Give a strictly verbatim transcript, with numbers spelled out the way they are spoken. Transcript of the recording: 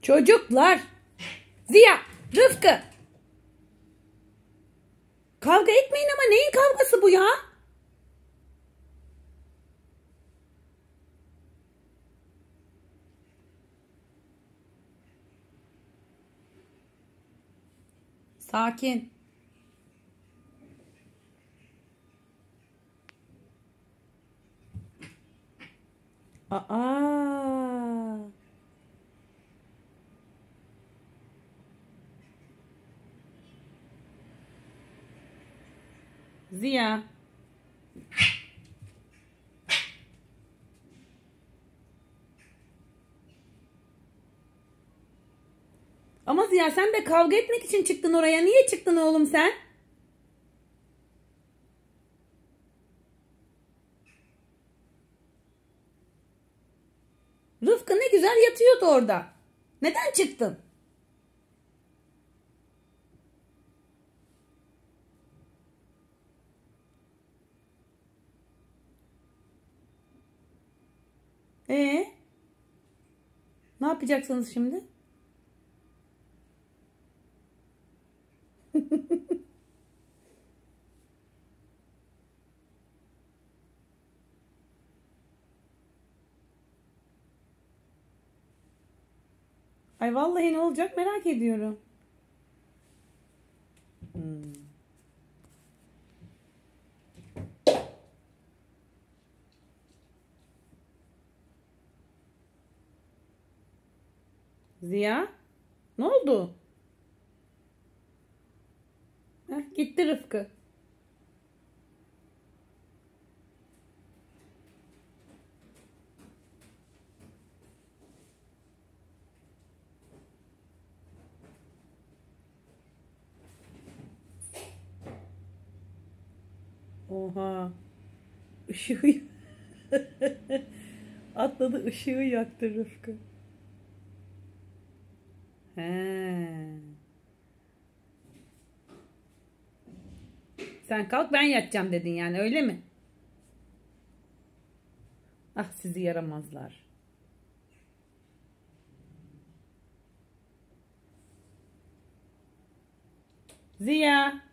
Çocuklar. Ziya, Rıfkı. Kavga etmeyin ama neyin kavgası bu ya? Sakin. Aa. Ziya. Ama Ziya sen de kavga etmek için çıktın oraya. Niye çıktın oğlum sen? Rıfkı ne güzel yatıyordu orada. Neden çıktın? Ee? Ne yapacaksınız şimdi? Ay vallahi ne olacak merak ediyorum. Hmm. Ziya, ne oldu? Heh, gitti Rıfkı. Oha. Işığı atladı, ışığı yaktı Rıfkı. He. Sen kalk ben yatacağım dedin yani öyle mi? Ah sizi yaramazlar. Ziya.